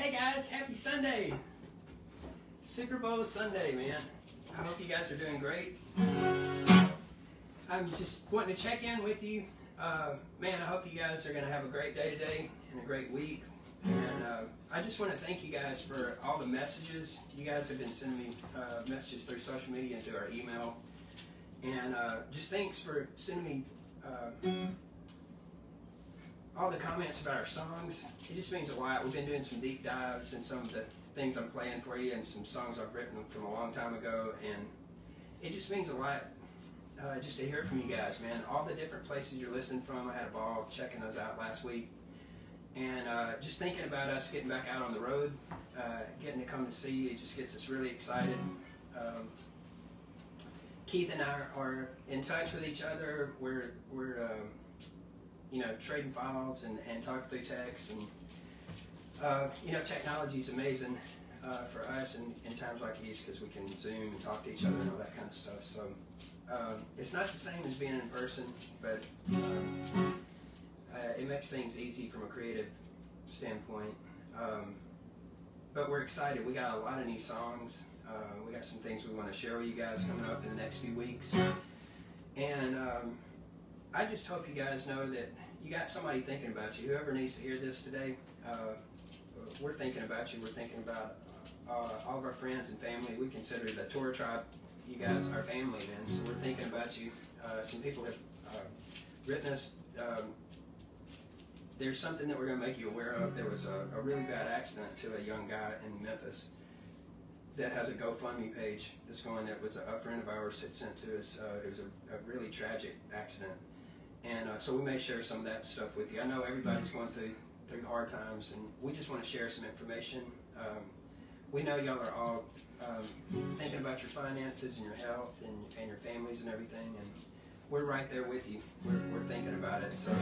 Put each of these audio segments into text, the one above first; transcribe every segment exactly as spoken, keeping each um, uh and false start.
Hey guys, happy Sunday! Super Bowl Sunday, man. I hope you guys are doing great. I'm just wanting to check in with you. Uh, man, I hope you guys are going to have a great day today and a great week. And uh, I just want to thank you guys for all the messages. You guys have been sending me uh, messages through social media and through our email. And uh, just thanks for sending me uh, all the comments about our songs. It just means a lot. We've been doing some deep dives in some of the things I'm playing for you and some songs I've written from a long time ago. And it just means a lot uh, just to hear from you guys, man. All the different places you're listening from. I had a ball checking those out last week. And uh, just thinking about us getting back out on the road, uh, getting to come to see you, it just gets us really excited. Um, Keith and I are, are in touch with each other. We're, we're um, you know, trading files and, and talking through text. And, uh, you know, technology is amazing uh, for us in, in times like these because we can Zoom and talk to each other and all that kind of stuff. So um, it's not the same as being in person, but um, uh, it makes things easy from a creative standpoint. Um, but we're excited. We got a lot of new songs. Uh, we got some things we want to share with you guys coming up in the next few weeks. And um, I just hope you guys know that you got somebody thinking about you. Whoever needs to hear this today, uh, we're thinking about you. We're thinking about uh, all of our friends and family. We consider the Torah tribe, you guys, our family, man. So we're thinking about you. Uh, some people have uh, written us. Um, there's something that we're going to make you aware of. There was a, a really bad accident to a young guy in Memphis that has a GoFundMe page that's going. That was a, a friend of ours had sent to us. Uh, it was a, a really tragic accident. And uh, so we may share some of that stuff with you. I know everybody's going through through hard times, and we just want to share some information. Um, we know y'all are all um, thinking about your finances and your health and, and your families and everything, and we're right there with you. We're, we're thinking about it. So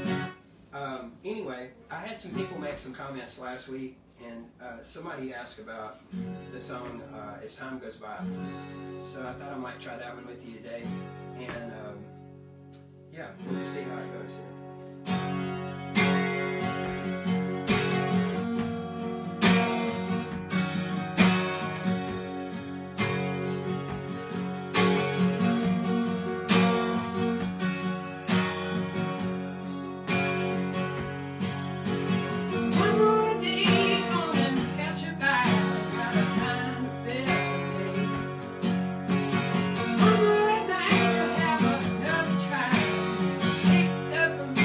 um, anyway, I had some people make some comments last week, and uh, somebody asked about the song uh, As Time Goes By. So I thought I might try that one with you today. And um, yeah, we'll see how it goes here. One more night, we'll have another try. Take the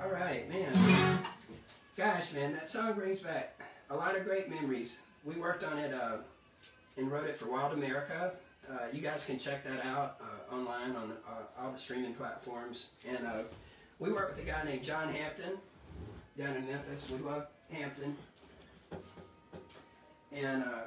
All right, man. Gosh, man, that song brings back a lot of great memories. We worked on it uh, and wrote it for Wild America. Uh, you guys can check that out uh, online on uh, all the streaming platforms. And uh, we worked with a guy named John Hampton down in Memphis. We love Hampton. And, uh,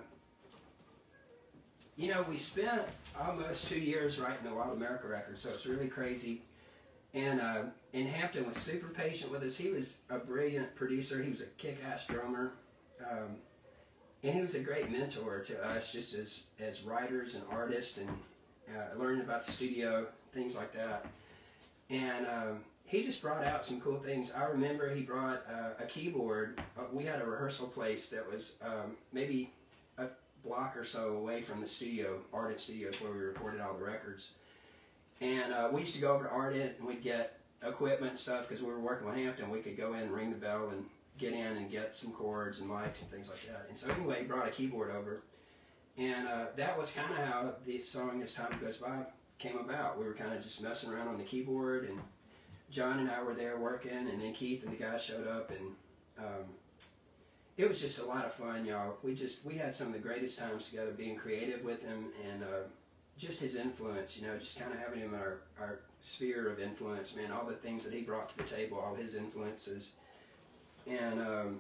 you know, we spent almost two years writing the Wild America record, so it's really crazy. And, uh, and Hampton was super patient with us. He was a brilliant producer. He was a kick-ass drummer. Um, and he was a great mentor to us just as, as writers and artists, and uh, learning about the studio, things like that. And um, he just brought out some cool things. I remember he brought uh, a keyboard. Uh, we had a rehearsal place that was um, maybe a block or so away from the studio, Ardent Studios, where we recorded all the records. And uh, we used to go over to Ardent and we'd get equipment and stuff because we were working with Hampton. We could go in and ring the bell and get in and get some chords and mics and things like that. And so anyway, he brought a keyboard over. And uh, that was kind of how the song As Time Goes By came about. We were kind of just messing around on the keyboard, and John and I were there working, and then Keith and the guys showed up, and um, it was just a lot of fun, y'all. We just, we had some of the greatest times together being creative with him, and uh, just his influence, you know, just kind of having him in our, our sphere of influence, man, all the things that he brought to the table, all his influences. And, um,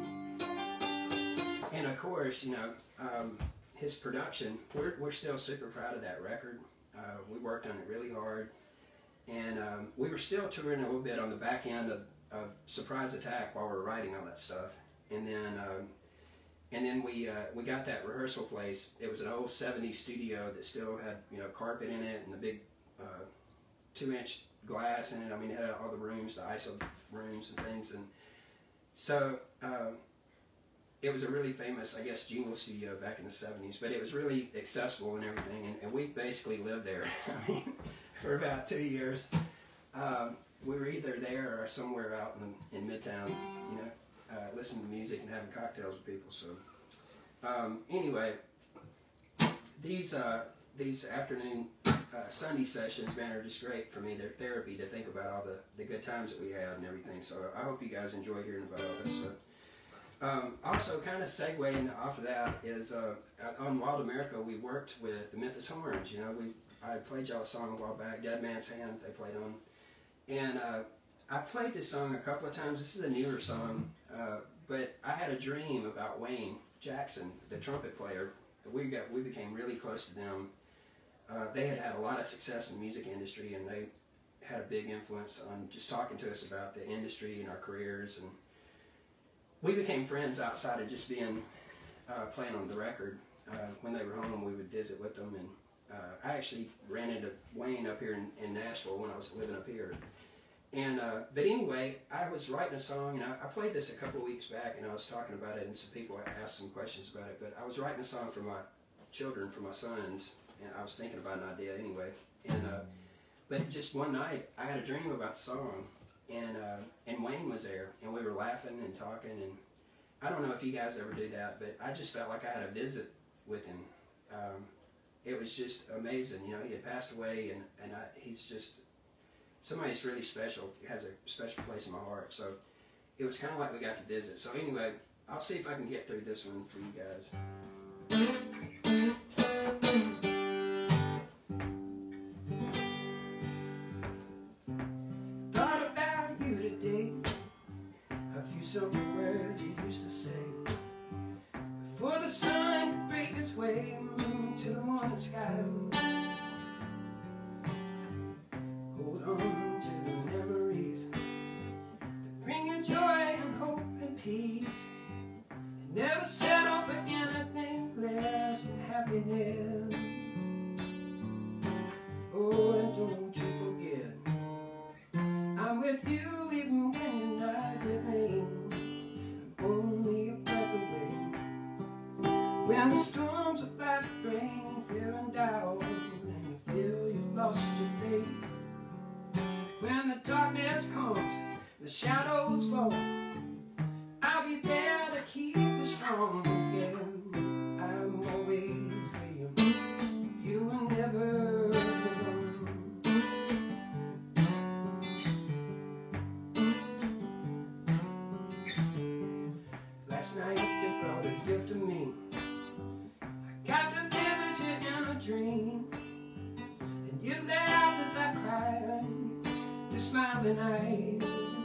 and of course, you know, um, his production, we're, we're still super proud of that record. Uh, we worked on it really hard. And um, we were still touring a little bit on the back end of, of Surprise Attack while we were writing all that stuff. And then, um, and then we uh, we got that rehearsal place. It was an old seventies studio that still had, you know, carpet in it and the big uh, two-inch glass in it. I mean, it had all the rooms, the I S O rooms and things. And so uh, it was a really famous, I guess, jingle studio back in the seventies. But it was really accessible and everything. And, and we basically lived there. I mean, for about two years. Um, we were either there or somewhere out in, in Midtown, you know, uh, listening to music and having cocktails with people. So um, anyway, these uh, these afternoon uh, Sunday sessions, man, are just great for me. They're therapy to think about all the, the good times that we had and everything. So I hope you guys enjoy hearing about all this stuff. Um, also, kind of segueing off of that is uh, on Wild America, we worked with the Memphis Horns. You know, we I played y'all a song a while back, Dead Man's Hand, they played on. And uh, I played this song a couple of times. This is a newer song, uh, but I had a dream about Wayne Jackson, the trumpet player. We got we became really close to them. Uh, they had had a lot of success in the music industry, and they had a big influence on just talking to us about the industry and our careers. And we became friends outside of just being uh, playing on the record. Uh, when they were home, we would visit with them, and Uh, I actually ran into Wayne up here in, in Nashville when I was living up here. And, uh, but anyway, I was writing a song, and I, I played this a couple of weeks back, and I was talking about it, and some people asked some questions about it, but I was writing a song for my children, for my sons, and I was thinking about an idea anyway. And, uh, but just one night, I had a dream about the song, and, uh, and Wayne was there, and we were laughing and talking, and I don't know if you guys ever do that, but I just felt like I had a visit with him. Um, It was just amazing, you know. He had passed away, and and I, he's just somebody that's really special. He has a special place in my heart. So it was kind of like we got to visit. So anyway, I'll see if I can get through this one for you guys. Thought about you today, a few simple words you used to say before the sun could break its way to the morning sky. Hold on to the memories that bring you joy and hope and peace, and never settle for anything less than happiness. Oh, and don't you forget, I'm with you even when you're not with me. I'm only a breath away. When the storms of life bring fear and doubt, and you feel you've lost your faith, when the darkness comes, the shadows fall, I'll be there to keep you strong again. I'm always with you, you will never alone. smiling eyes.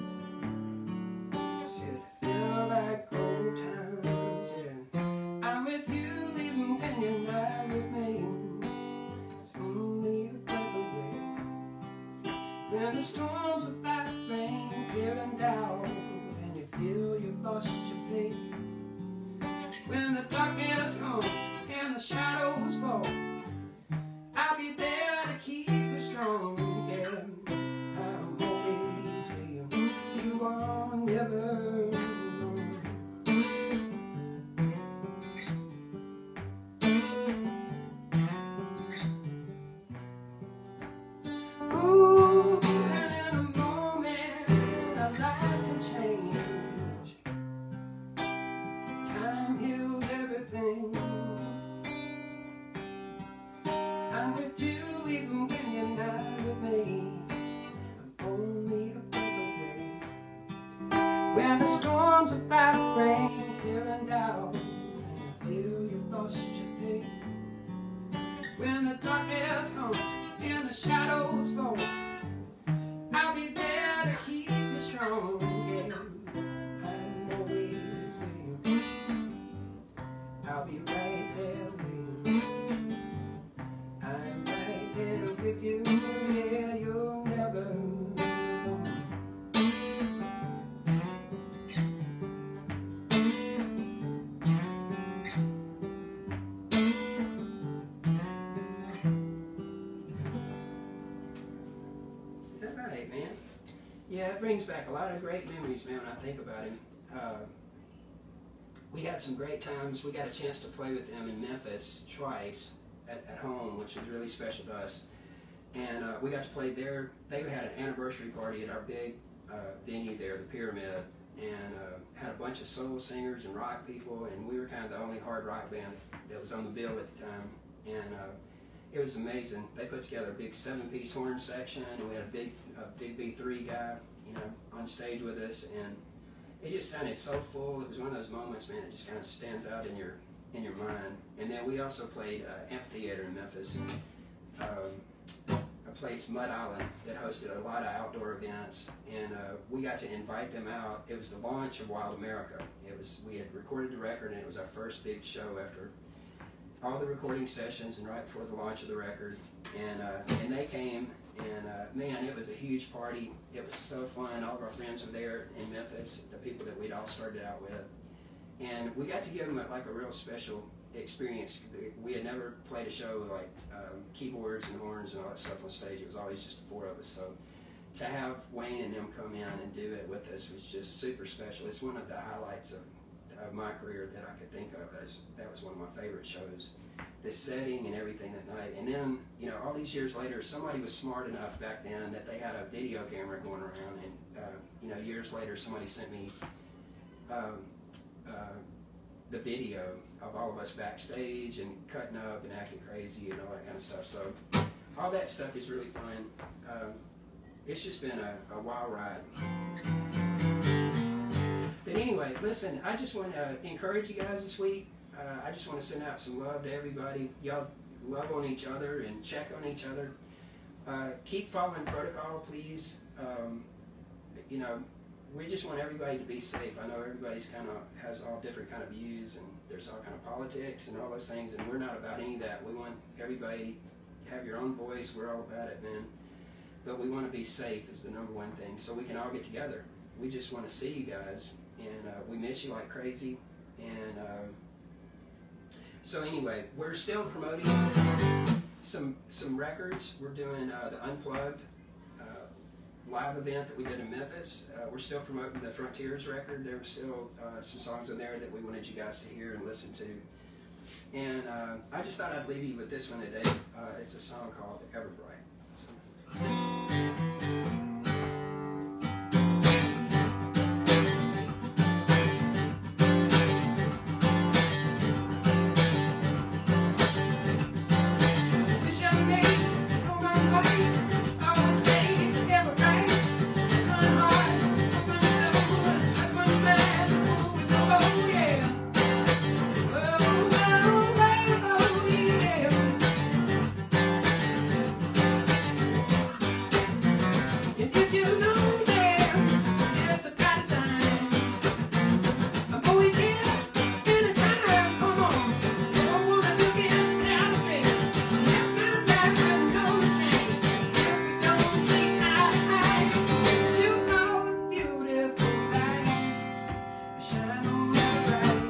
Said I feel like old times, yeah. I'm with you even when you're not with me. It's only a breath away. When the storms of life rain, fear and doubt, and you feel you've lost your faith. When the darkness comes and the shadows fall, I'll be there to keep you strong. Yeah, I'm always with you. You are never alone. Ooh, and in a moment our life can change. Time heals everything. I'm with you even when you're not with me. I'm only a breath away. When the storms of life rain, fear and doubt, and you feel you've lost your faith. When the darkness comes and the shadows fall, I'll be there to keep you strong. Yeah, I'm always with you. I'll be right there with you. I'm right there with you. Yeah, you're never alone. All right, man. Yeah, it brings back a lot of great memories, man, when I think about him. Uh, we had some great times. We got a chance to play with them in Memphis twice at, at home, which was really special to us. And uh, we got to play there. They had an anniversary party at our big uh, venue there, the Pyramid, and uh, had a bunch of soul singers and rock people, and we were kind of the only hard rock band that was on the bill at the time. And uh, it was amazing. They put together a big seven-piece horn section, and we had a big, a big B three guy, you know, on stage with us, and it just sounded so full. It was one of those moments, man, that just kind of stands out in your in your mind. And then we also played uh, Amphitheater in Memphis, um, a place, Mud Island, that hosted a lot of outdoor events, and uh, we got to invite them out. It was the launch of Wild America. It was we had recorded the record, and it was our first big show after all the recording sessions and right before the launch of the record. And uh, and they came, and uh, man, it was a huge party. It was so fun. All of our friends were there in Memphis, the people that we'd all started out with. And we got to give them a, like a real special experience. We had never played a show with like um, keyboards and horns and all that stuff on stage. It was always just the four of us. So to have Wayne and them come in and do it with us was just super special. It's one of the highlights of, of my career that I could think of. As, that was one of my favorite shows. The setting and everything that night. And then, you know, all these years later, somebody was smart enough back then that they had a video camera going around. And, uh, you know, years later, somebody sent me um, uh, the video of all of us backstage and cutting up and acting crazy and all that kind of stuff. So all that stuff is really fun. Um, it's just been a, a wild ride. But anyway, listen, I just want to encourage you guys this week. Uh, I just want to send out some love to everybody. Y'all love on each other and check on each other. Uh, keep following protocol, please. Um, you know, we just want everybody to be safe. I know everybody's kind of has all different kind of views, and there's all kind of politics and all those things, and we're not about any of that. We want everybody to have your own voice. We're all about it, man. But we want to be safe is the number one thing, so we can all get together. We just want to see you guys, and uh, we miss you like crazy. And um, so anyway, we're still promoting some some records. We're doing uh, the Unplugged uh, live event that we did in Memphis. Uh, we're still promoting the Frontiers record. There were still uh, some songs in there that we wanted you guys to hear and listen to. And uh, I just thought I'd leave you with this one today. Uh, it's a song called Everbright. So. And if you know there, it's about time. I'm always here anytime. Come on, I wanna look and celebrate. Live my life with no restraint. If we don't see eye to eye, shoot all the beautiful light, shine on the bright.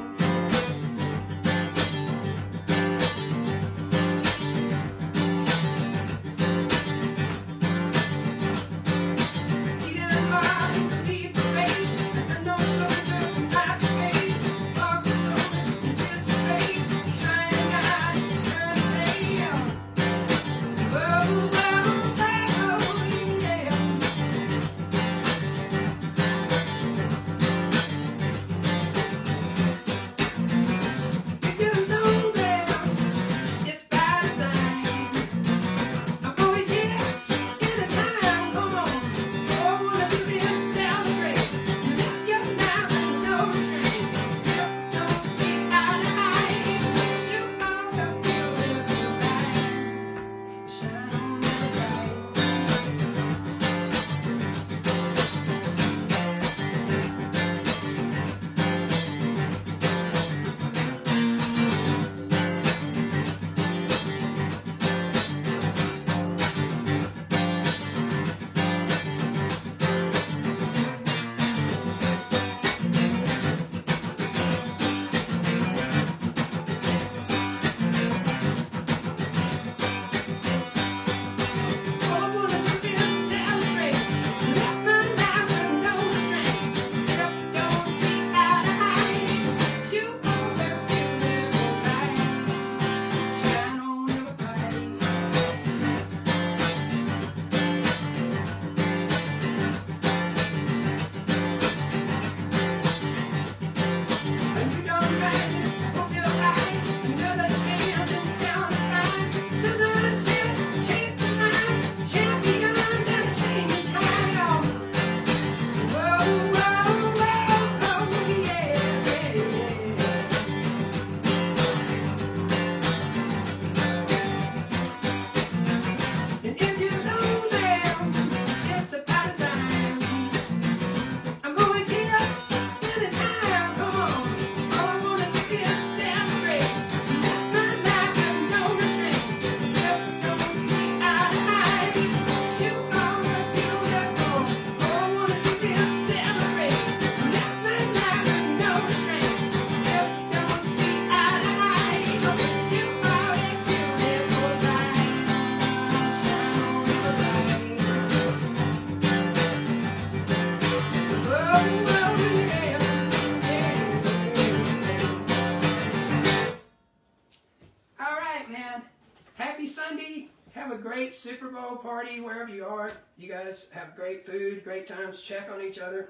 Happy Sunday. Have a great Super Bowl party wherever you are. You guys have great food, great times. Check on each other.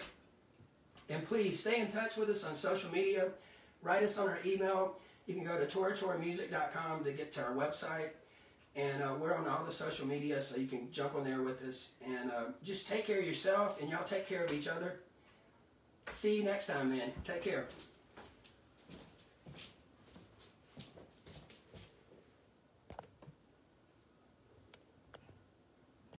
And please stay in touch with us on social media. Write us on our email. You can go to tora tora music dot com to get to our website. And uh, we're on all the social media, so you can jump on there with us. And uh, just take care of yourself, and y'all take care of each other. See you next time, man. Take care.